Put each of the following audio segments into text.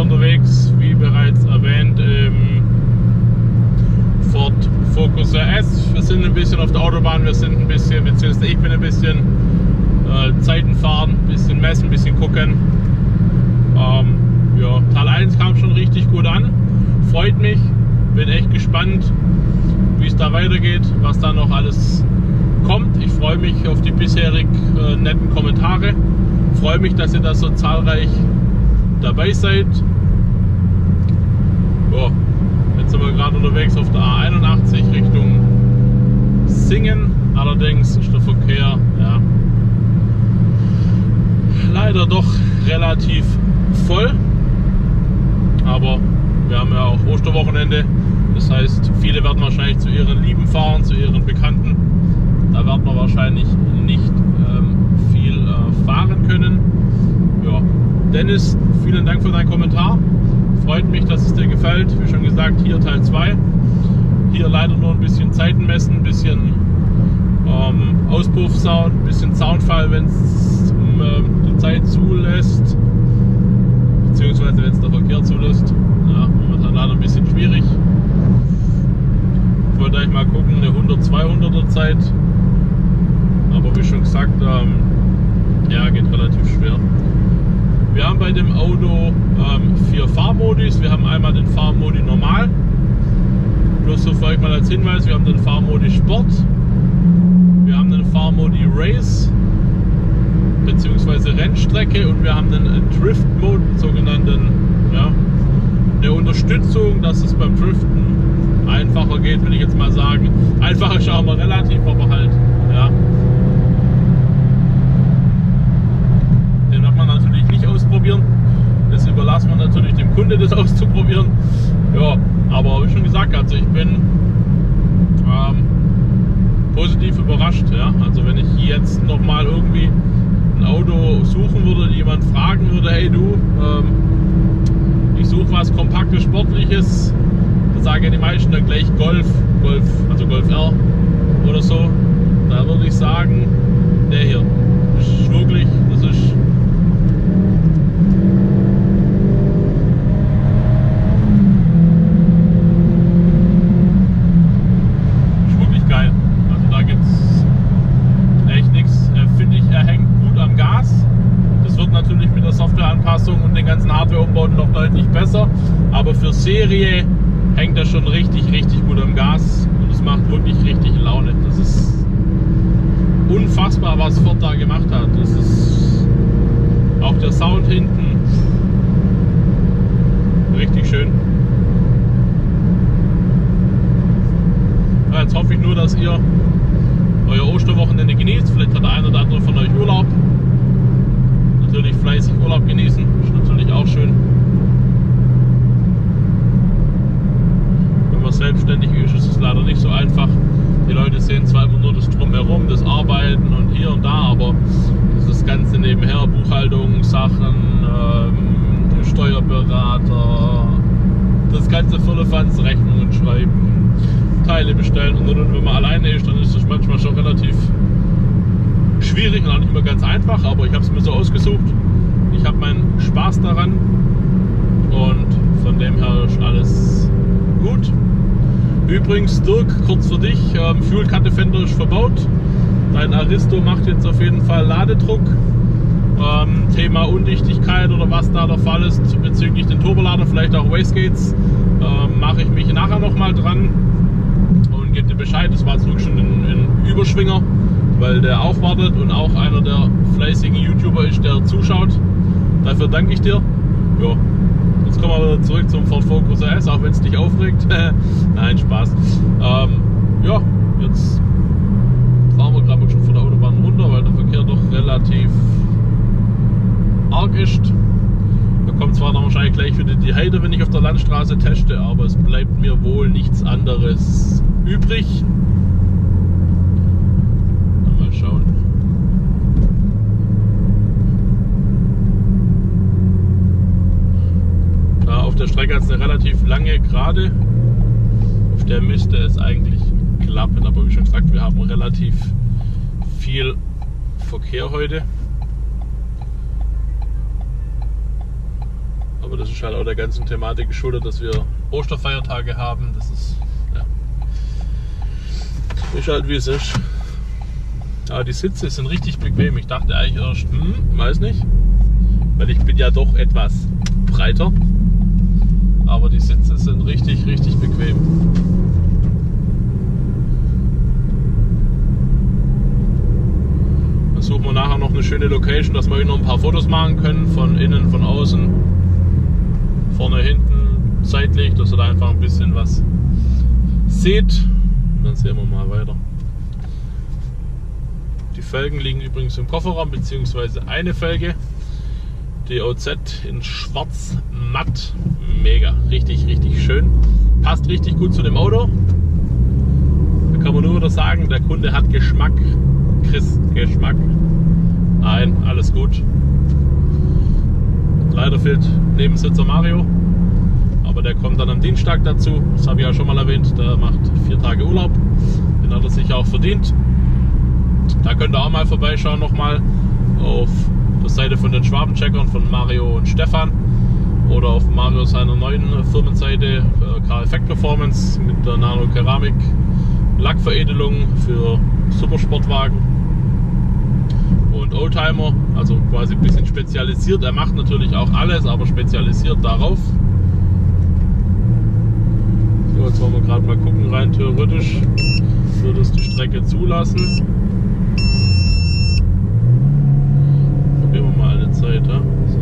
unterwegs, wie bereits erwähnt, im Ford Focus RS. Wir sind ein bisschen auf der Autobahn, wir sind ein bisschen, beziehungsweise ich bin ein bisschen Zeiten fahren, ein bisschen messen, ein bisschen gucken. Ja, Teil 1 kam schon richtig gut an, freut mich, bin echt gespannt, wie es da weitergeht, was da noch alles kommt. Ich freue mich auf die bisherig netten Kommentare, freue mich, dass ihr da so zahlreich dabei seid. Ja, jetzt sind wir gerade unterwegs auf der A81 Richtung Singen, allerdings ist der Verkehr leider doch relativ voll, aber wir haben ja auch Osterwochenende, das heißt, viele werden wahrscheinlich zu ihren Lieben fahren, zu ihren Bekannten. Da werden wir wahrscheinlich nicht viel fahren können. Ja. Dennis, vielen Dank für deinen Kommentar. Freut mich, dass es dir gefällt. Wie schon gesagt, hier Teil 2. Hier leider nur ein bisschen Zeiten messen, ein bisschen Auspuffsound, ein bisschen Soundfall, wenn es die Zeit zulässt. Beziehungsweise wenn es der Verkehr zulässt. Ja, momentan leider ein bisschen schwierig. Ich wollte eigentlich mal gucken, eine 100-200er Zeit. Aber wie schon gesagt, ja, geht relativ schwer. Wir haben bei dem Auto 4 Fahrmodis. Wir haben einmal den Fahrmodi Normal. Bloß so für euch mal als Hinweis, wir haben den Fahrmodi Sport. Wir haben den Fahrmodi Race bzw. Rennstrecke und wir haben den Drift Mode, sogenannten, ja, eine Unterstützung, dass es beim Driften einfacher geht, will ich jetzt mal sagen. Einfacher ist auch mal relativ, aber halt, ja. Den wird man natürlich nicht ausprobieren. Das überlassen wir natürlich dem Kunde, das auszuprobieren. Ja, aber wie schon gesagt, also ich bin positiv überrascht. Ja. Also wenn ich jetzt nochmal irgendwie ein Auto suchen würde, jemand fragen würde, hey du, ich suche was Kompaktes, Sportliches, da sagen die meisten dann gleich Golf, also Golf R oder so. Da würde ich sagen, der hier ist wirklich, das ist wirklich geil. Also da gibt es echt nichts. Finde ich, er hängt gut am Gas. Das wird natürlich mit der Softwareanpassung und den ganzen Hardwareumbauten noch deutlich besser. Aber für Serie hängt er schon richtig gut am Gas. Und es macht wirklich richtig Laune. Das ist unfassbar, was Ford da gemacht hat. Das ist auch der Sound hinten richtig schön. Ja, jetzt hoffe ich nur, dass ihr euer Osterwochenende genießt. Vielleicht hat der eine oder andere von euch Urlaub. Natürlich fleißig Urlaub genießen, ist natürlich auch schön. Wenn man selbstständig ist, ist es leider nicht so einfach. Die Leute sehen zwar immer nur das Drumherum, das Arbeiten und hier und da, aber das Ganze nebenher, Buchhaltung, Sachen, Steuerberater, das ganze Firlefanz, Rechnungen schreiben, Teile bestellen und wenn man alleine ist, dann ist das manchmal schon relativ schwierig und auch nicht mehr ganz einfach, aber ich habe es mir so ausgesucht. Ich habe meinen Spaß daran und von dem her ist alles gut. Übrigens, Dirk, kurz für dich, Fuel Cut Defender ist verbaut. Dein Aristo macht jetzt auf jeden Fall Ladedruck. Thema Undichtigkeit oder was da der Fall ist bezüglich den Turbolader, vielleicht auch Wastegates, mache ich mich nachher nochmal dran und gebe dir Bescheid. Das war jetzt wirklich schon ein Überschwinger, weil der auch wartet und auch einer der fleißigen YouTuber ist, der zuschaut. Dafür danke ich dir. Ja. Jetzt kommen wir wieder zurück zum Ford Focus RS, auch wenn es dich aufregt. Nein, Spaß. Ja, jetzt fahren wir gerade schon von der Autobahn runter, weil der Verkehr doch relativ arg ist. Da kommt zwar dann wahrscheinlich gleich wieder die Heide, wenn ich auf der Landstraße teste, aber es bleibt mir wohl nichts anderes übrig. Mal schauen. Auf der Strecke hat es eine relativ lange Gerade, auf der müsste es eigentlich klappen, aber wie schon gesagt, wir haben relativ viel Verkehr heute, aber das ist halt auch der ganzen Thematik geschuldet, dass wir Osterfeiertage haben. Das ist, ja, ist halt wie es ist. Aber die Sitze sind richtig bequem. Ich dachte eigentlich erst, weiß nicht, weil ich bin ja doch etwas breiter. Aber die Sitze sind richtig, richtig bequem. Dann suchen wir nachher noch eine schöne Location, dass wir noch ein paar Fotos machen können, von innen, von außen, vorne, hinten, seitlich, dass ihr da einfach ein bisschen was seht. Und dann sehen wir mal weiter. Die Felgen liegen übrigens im Kofferraum, beziehungsweise eine Felge. Die OZ in schwarz matt. Mega, richtig, richtig schön. Passt richtig gut zu dem Auto. Da kann man nur wieder sagen, der Kunde hat Geschmack. Chris, Geschmack. Nein, alles gut. Leider fehlt Nebensitzer Mario. Aber der kommt dann am Dienstag dazu. Das habe ich ja schon mal erwähnt. Der macht 4 Tage Urlaub. Den hat er sich auch verdient. Da könnt ihr auch mal vorbeischauen nochmal auf der Seite von den Schwabencheckern von Mario und Stefan oder auf Mario seiner neuen Firmenseite K-Effekt Performance mit der Nano Keramik Lackveredelung für Supersportwagen und Oldtimer, also quasi ein bisschen spezialisiert. Er macht natürlich auch alles, aber spezialisiert darauf. So, jetzt wollen wir gerade mal gucken, rein theoretisch würde es die Strecke zulassen. Probieren wir mal eine Zeit, ja? So.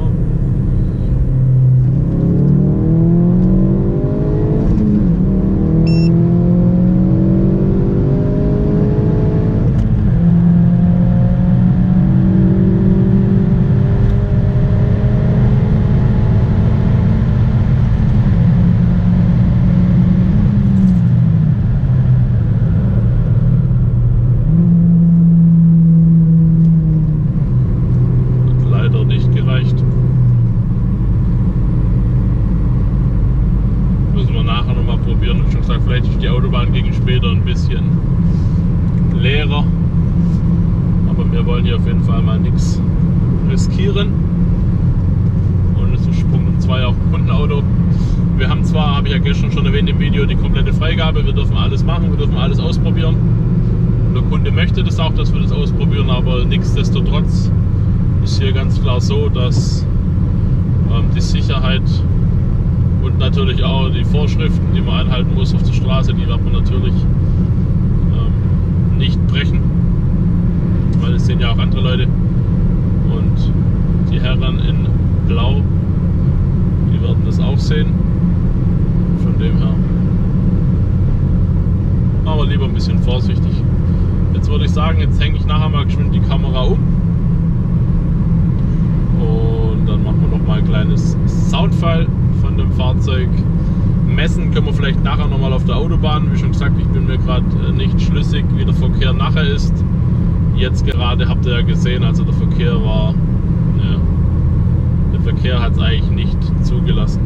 Ein bisschen leerer, aber wir wollen hier auf jeden Fall mal nichts riskieren. Und es ist Sprung um 2 auch ein Kundenauto. Wir haben zwar, habe ich ja gestern schon erwähnt im Video, die komplette Freigabe, wir dürfen alles machen, wir dürfen alles ausprobieren. Der Kunde möchte das auch, dass wir das ausprobieren, aber nichtsdestotrotz ist hier ganz klar so, dass die Sicherheit und natürlich auch die Vorschriften, die man einhalten muss auf der Straße, die wird man natürlich nicht brechen, weil es sehen ja auch andere Leute. Und die Herren in Blau, die werden das auch sehen. Von dem her. Aber lieber ein bisschen vorsichtig. Jetzt würde ich sagen, jetzt hänge ich nachher mal geschwind die Kamera um. Und dann machen wir noch mal ein kleines Soundfile von dem Fahrzeug. Messen können wir vielleicht nachher nochmal auf der Autobahn. Wie schon gesagt, ich bin mir gerade nicht schlüssig, wie der Verkehr nachher ist. Jetzt gerade habt ihr ja gesehen, also der Verkehr war, ja, der Verkehr hat es eigentlich nicht zugelassen.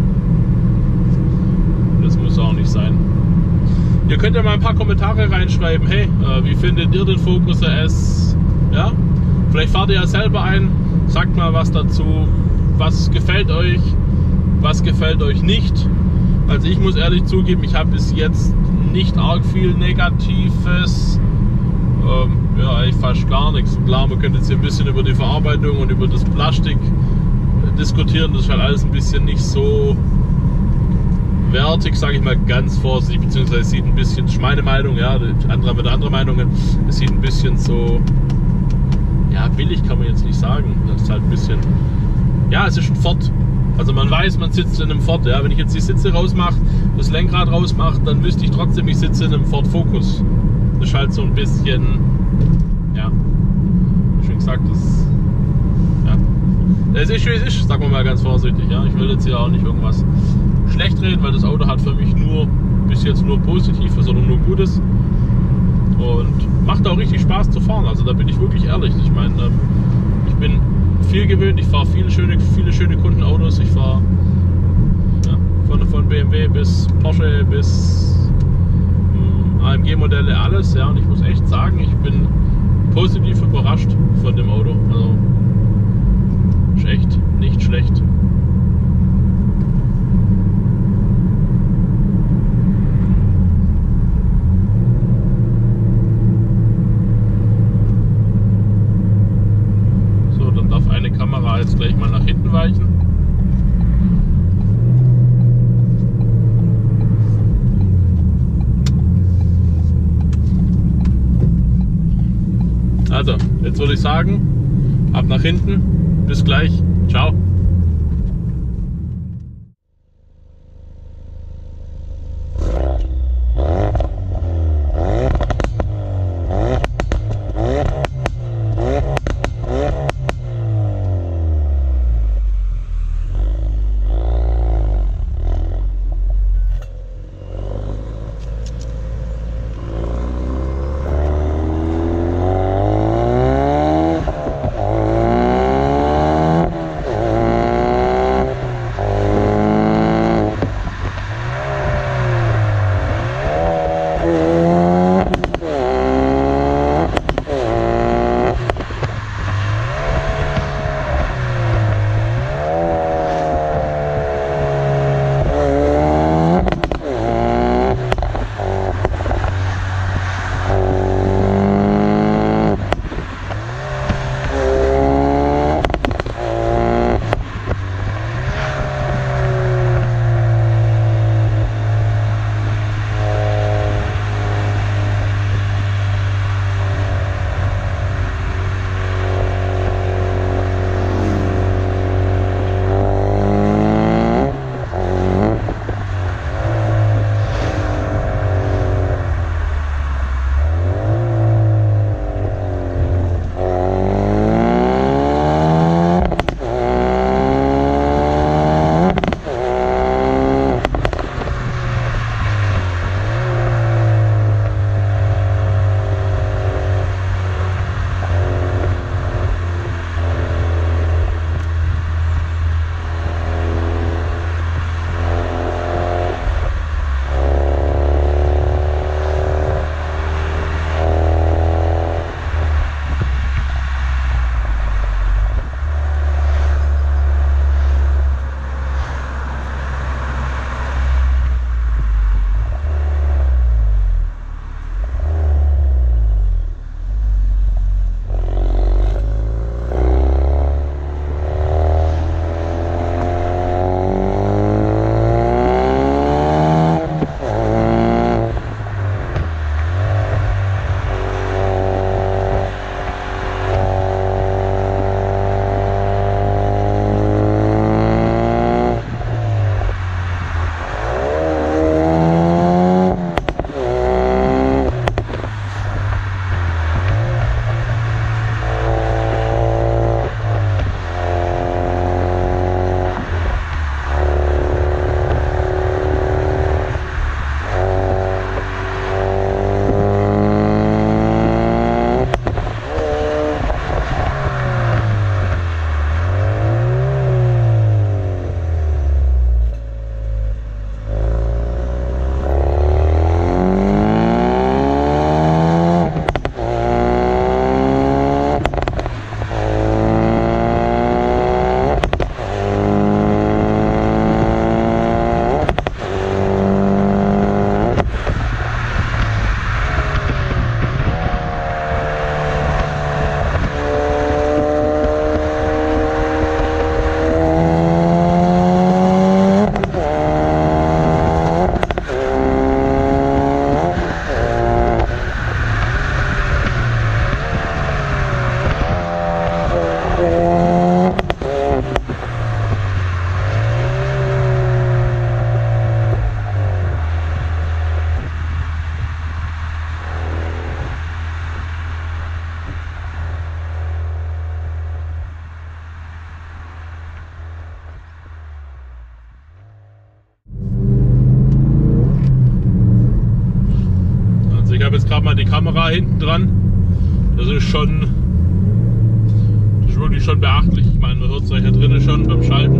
Das muss auch nicht sein. Ihr könnt ja mal ein paar Kommentare reinschreiben. Hey, wie findet ihr den Focus RS? Ja, vielleicht fahrt ihr ja selber ein. Sagt mal was dazu. Was gefällt euch? Was gefällt euch nicht? Also ich muss ehrlich zugeben, ich habe bis jetzt nicht arg viel Negatives, ja eigentlich fast gar nichts. Klar, man könnte jetzt hier ein bisschen über die Verarbeitung und über das Plastik diskutieren, das ist halt alles ein bisschen nicht so wertig, sage ich mal ganz vorsichtig, beziehungsweise sieht ein bisschen, das ist meine Meinung, ja, andere haben andere Meinungen, es sieht ein bisschen so, ja billig kann man jetzt nicht sagen, das ist halt ein bisschen, ja es ist ein Ford. Also man weiß, man sitzt in einem Ford. Ja? Wenn ich jetzt die Sitze rausmache, das Lenkrad rausmache, dann wüsste ich trotzdem, ich sitze in einem Ford Focus. Das ist halt so ein bisschen, ja, wie schon gesagt, das, ja, es ist wie es ist, sagen wir mal ganz vorsichtig. Ja? Ich will jetzt hier auch nicht irgendwas schlecht reden, weil das Auto hat für mich nur, bis jetzt nur Positives oder nur Gutes. Und macht auch richtig Spaß zu fahren. Also da bin ich wirklich ehrlich. Ich meine, ich bin viel gewöhnt, ich fahre viele schöne Kundenautos, ich fahre ja, von BMW bis Porsche bis AMG-Modelle, alles, ja, und ich muss echt sagen, ich bin positiv überrascht von dem Auto, also ist echt nicht schlecht. würde ich sagen, ab nach hinten. Bis gleich. Ciao. habe jetzt gerade mal die Kamera hinten dran. Das ist wirklich schon beachtlich. Ich meine, man hört es ja hier drinnen schon beim Schalten.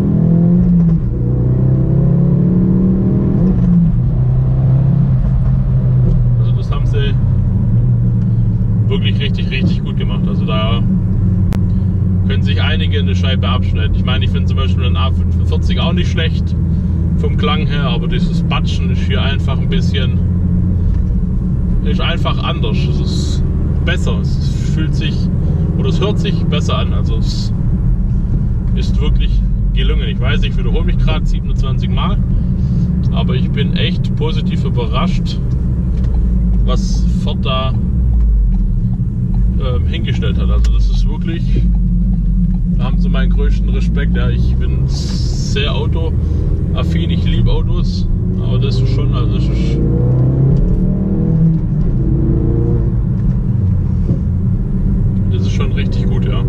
Also das haben sie wirklich richtig gut gemacht. Also da können sich einige eine Scheibe abschneiden. Ich meine, ich finde zum Beispiel einen A45 auch nicht schlecht vom Klang her, aber dieses Batschen ist hier einfach ein bisschen, ist einfach anders. Es ist besser, es fühlt sich oder es hört sich besser an. Also es ist wirklich gelungen. Ich weiß, ich wiederhole mich gerade 27 Mal, aber ich bin echt positiv überrascht, was Ford da hingestellt hat. Also das ist wirklich, da haben sie meinen größten Respekt. Ja, ich bin sehr autoaffin, ich liebe Autos, aber das ist schon, also das ist schon richtig gut, ja.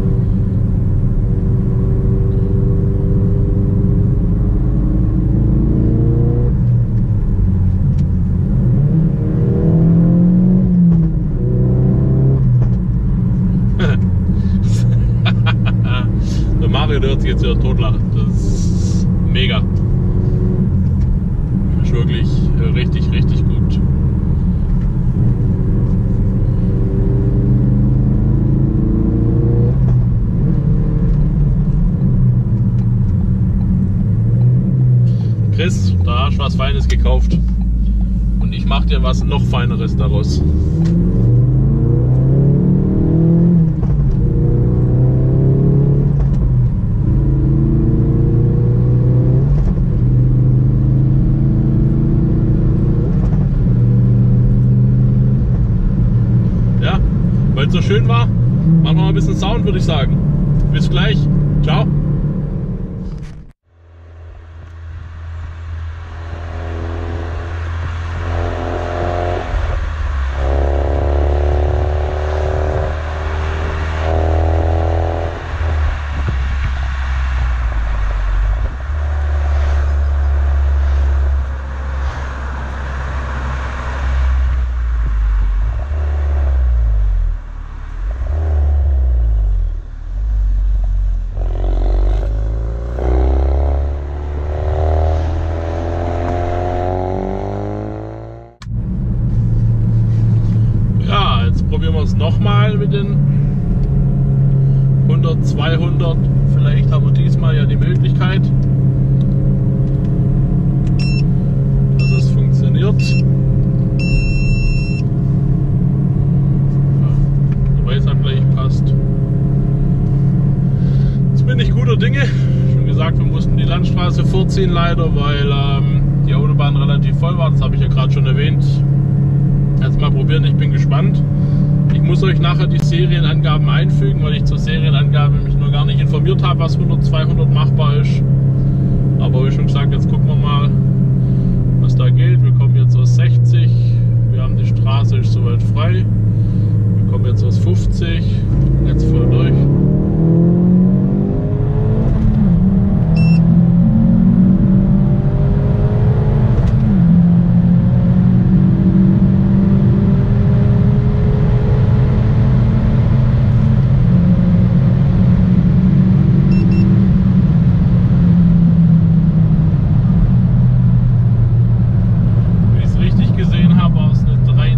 Der Mario, der hört sich jetzt wieder totlachen. Das ist mega. Das ist wirklich richtig, richtig gut. Chris, da hast du was Feines gekauft. Und ich mache dir was noch Feineres daraus. Weil es so schön war, machen wir mal ein bisschen Sound, würde ich sagen. Bis gleich. Ciao. Probieren wir es nochmal mit den 100, 200. Vielleicht haben wir diesmal ja die Möglichkeit, dass es funktioniert. Ja, der Weiß hat gleich passt. Jetzt bin ich guter Dinge. Schon gesagt, wir mussten die Landstraße vorziehen leider, weil die Autobahn relativ voll war. Das habe ich ja gerade schon erwähnt. Jetzt mal probieren, ich bin gespannt. Ich muss euch nachher die Serienangaben einfügen, weil ich zur Serienangabe mich noch gar nicht informiert habe, was 100, 200 machbar ist. Aber wie schon gesagt, jetzt gucken wir mal, was da geht. Wir kommen jetzt aus 60, wir haben die Straße, ist soweit frei. Wir kommen jetzt aus 50, jetzt voll durch. Gesehen habe, war es eine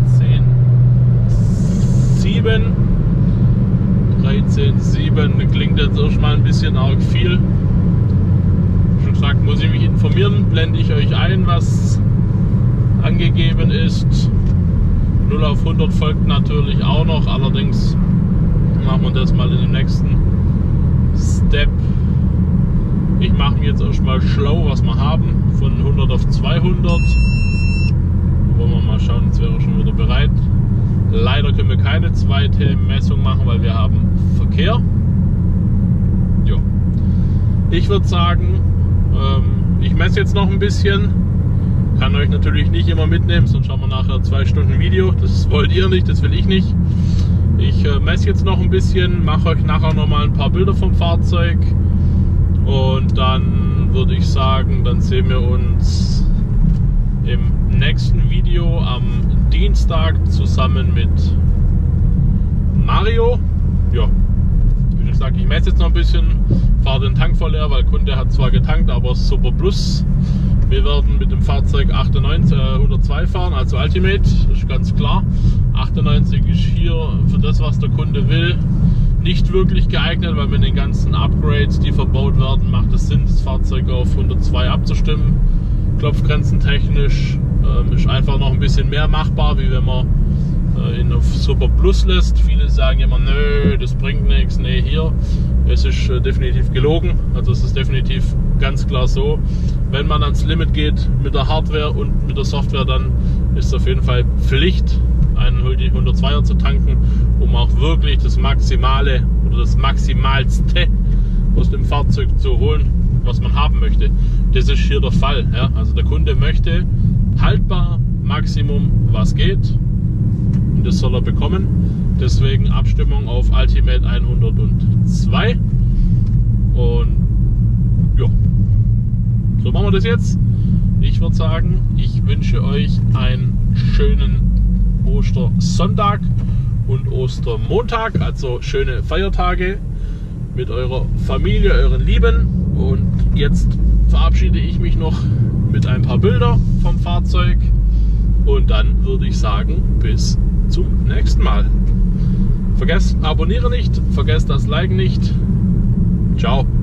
13,7 klingt jetzt erstmal ein bisschen arg viel. Wie schon gesagt, muss ich mich informieren, blende ich euch ein, was angegeben ist. 0 auf 100 folgt natürlich auch noch, allerdings machen wir das mal in dem nächsten Step. Ich mache mir jetzt erstmal schlau, was wir haben, von 100 auf 200. Wollen wir mal schauen, jetzt wäre schon wieder bereit. Leider können wir keine zweite Messung machen, weil wir haben Verkehr. Jo. Ich würde sagen, ich messe jetzt noch ein bisschen. Kann euch natürlich nicht immer mitnehmen, sonst schauen wir nachher 2 Stunden Video. Das wollt ihr nicht, das will ich nicht. Ich messe jetzt noch ein bisschen, mache euch nachher noch mal ein paar Bilder vom Fahrzeug. Und dann würde ich sagen, dann sehen wir uns im nächsten Video am Dienstag zusammen mit Mario. Ja, wie gesagt, ich messe jetzt noch ein bisschen, fahre den Tank voll leer, weil der Kunde hat zwar getankt, aber Super Plus. Wir werden mit dem Fahrzeug 102 fahren, also Ultimate, das ist ganz klar. 98 ist hier für das, was der Kunde will, nicht wirklich geeignet, weil mit den ganzen Upgrades, die verbaut werden, macht es Sinn, das Fahrzeug auf 102 abzustimmen. Klopfgrenzen technisch ist einfach noch ein bisschen mehr machbar, wie wenn man ihn auf Super Plus lässt. Viele sagen immer, nö, das bringt nichts. Nee, hier, es ist definitiv gelogen. Also es ist definitiv ganz klar so, wenn man ans Limit geht mit der Hardware und mit der Software, dann ist es auf jeden Fall Pflicht, einen 102er zu tanken, um auch wirklich das Maximale oder das Maximalste aus dem Fahrzeug zu holen, was man haben möchte. Das ist hier der Fall. Ja? Also der Kunde möchte haltbar Maximum, was geht, und das soll er bekommen. Deswegen Abstimmung auf Ultimate 102. Und ja, so machen wir das jetzt. Ich würde sagen, ich wünsche euch einen schönen Ostersonntag und Ostermontag, also schöne Feiertage mit eurer Familie, euren Lieben. Und jetzt verabschiede ich mich noch mit ein paar Bildern vom Fahrzeug und dann würde ich sagen, bis zum nächsten Mal. Vergesst abonnieren nicht, vergesst das Liken nicht. Ciao.